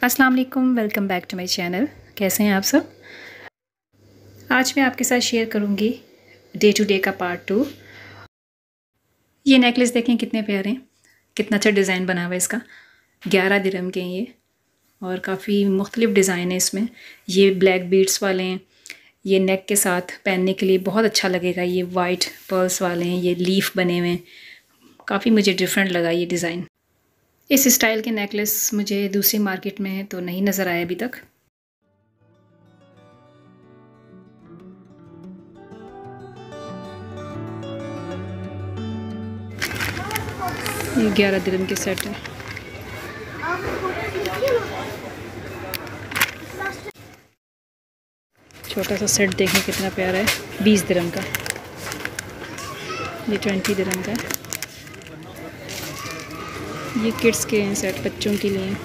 अस्सलाम वालेकुम, welcome back to my channel. कैसे हैं आप सब? आज मैं आपके साथ शेयर करूंगी डे टू डे का पार्ट 2। ये नेकलेस देखें कितने प्यारे हैं, कितना अच्छा डिज़ाइन बना हुआ है इसका। 11 दिरहम के हैं ये और काफ़ी मुख्तलिफ डिज़ाइन है इसमें। ये ब्लैक बीड्स वाले हैं, ये नेक के साथ पहनने के लिए बहुत अच्छा लगेगा। ये वाइट पर्ल्स वाले हैं, ये लीफ बने हुए हैं। काफ़ी मुझे डिफरेंट लगा ये डिज़ाइन। इस स्टाइल के नेकलेस मुझे दूसरी मार्केट में तो नहीं नज़र आया अभी तक। ये 11 दिरहम के सेट है। छोटा सा सेट देखें कितना प्यारा है, 20 दिरहम का। ये 20 दिरहम का है। ये किड्स के हैं सेट, बच्चों के लिए।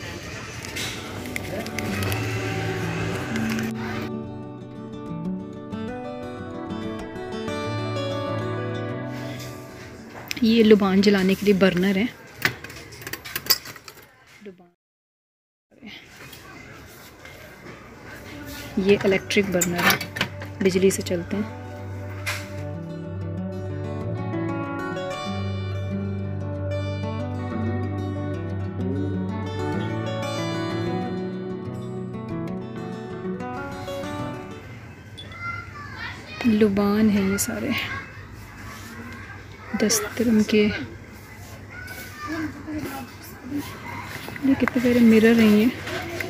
ये लुबान जलाने के लिए बर्नर है। ये इलेक्ट्रिक बर्नर है, बिजली से चलते हैं। लुबान है ये सारे, 10 दिरहम के। ये कितने प्यारे मिरर हैं, ये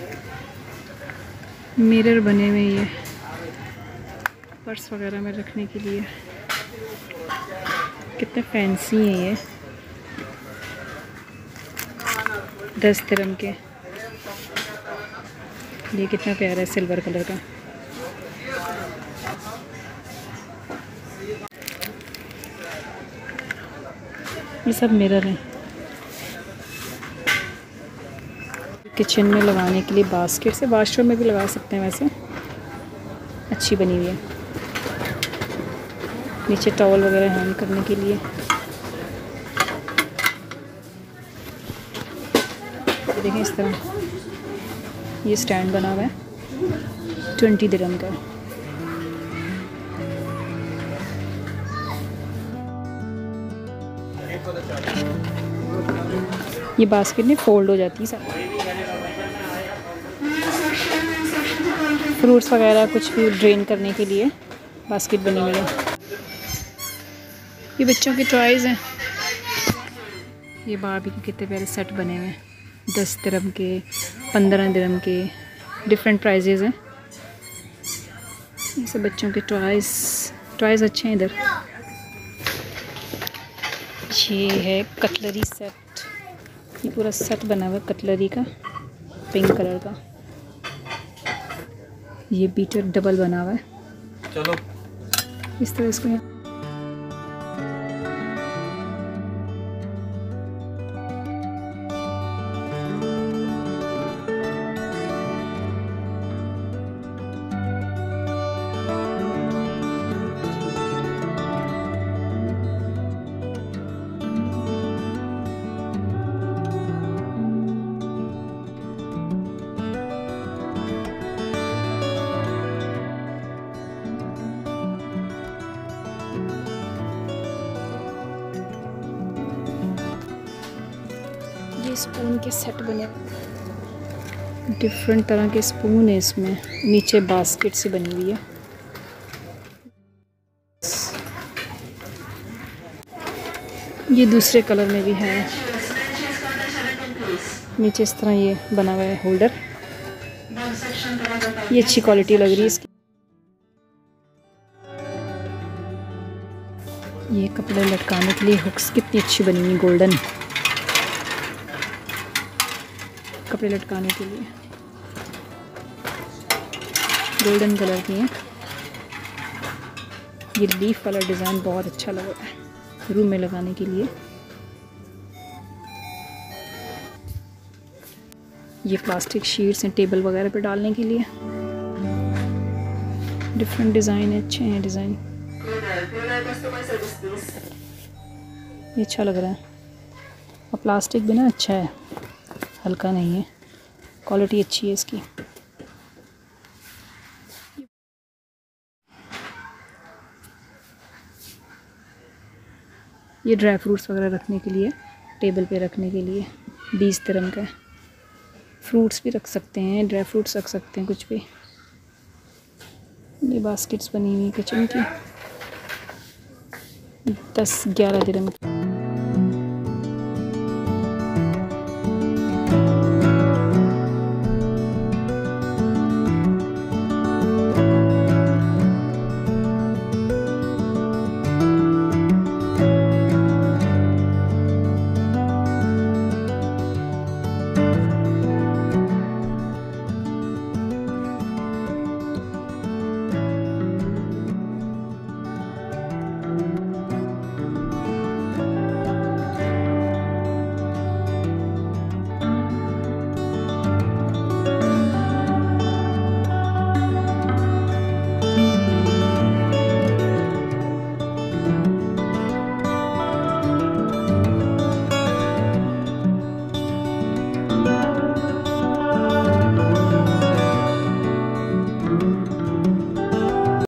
मिरर बने हुए हैं, ये पर्स वगैरह में रखने के लिए। कितने फैंसी हैं ये, 10 दिरहम के। ये कितना प्यारा है, सिल्वर कलर का। ये सब मिरर हैं। किचन में लगाने के लिए बास्केट से, वाशरूम में भी लगा सकते हैं, वैसे अच्छी बनी हुई है। नीचे टॉवल वगैरह हैंग करने के लिए। देखें इस तरह ये स्टैंड बना हुआ है, 20 दिरहम का। ये बास्केट नहीं फोल्ड हो जाती है सब। फ्रूट्स वगैरह कुछ भी ड्रेन करने के लिए बास्केट बनी हुई है। ये बच्चों के टॉयज़ हैं। ये बारबी के कितने प्यारे सेट बने हुए हैं, 10 दिरहम के, 15 दिरहम के। डिफरेंट प्राइजेज़ हैं। ये सब बच्चों के टॉयज़ अच्छे हैं। इधर ये है कटलरी सेट। ये पूरा सेट बना हुआ है कटलरी का, पिंक कलर का। ये बीटर डबल बना हुआ है। चलो इस तरह इसको यहाँ स्पून के सेट बने, डिफरेंट तरह के स्पून है इसमें। नीचे बास्केट से बनी हुई है। ये दूसरे कलर में भी है। नीचे इस तरह ये बना हुआ है होल्डर। ये अच्छी क्वालिटी लग रही है इसकी। ये कपड़े लटकाने के लिए हुक्स कितनी अच्छी बनी हुई, गोल्डन कपड़े लटकाने के लिए, गोल्डन कलर की हैं। ये लीफ वाला डिज़ाइन बहुत अच्छा लग रहा है रूम में लगाने के लिए। ये प्लास्टिक शीट्स हैं टेबल वगैरह पे डालने के लिए। डिफरेंट डिज़ाइन है, अच्छे हैं डिज़ाइन। ये अच्छा लग रहा है और प्लास्टिक भी ना अच्छा है, हल्का नहीं है, क्वालिटी अच्छी है इसकी। ये ड्राई फ्रूट्स वगैरह रखने के लिए, टेबल पे रखने के लिए 20 दिरहम का है। फ्रूट्स भी रख सकते हैं, ड्राई फ्रूट्स रख सकते हैं, कुछ भी। ये बास्केट्स बनी हुई किचन की 10-11 दिरहम की।